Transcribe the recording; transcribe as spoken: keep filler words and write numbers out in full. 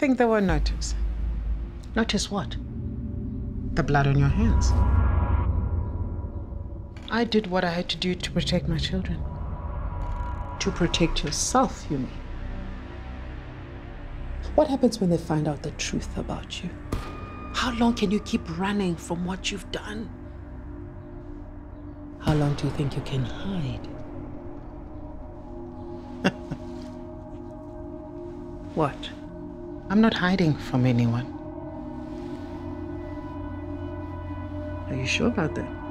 think they will notice. Notice what? The blood on your hands. I did what I had to do to protect my children. To protect yourself, you mean? What happens when they find out the truth about you? How long can you keep running from what you've done? How long do you think you can hide? What? I'm not hiding from anyone. Are you sure about that?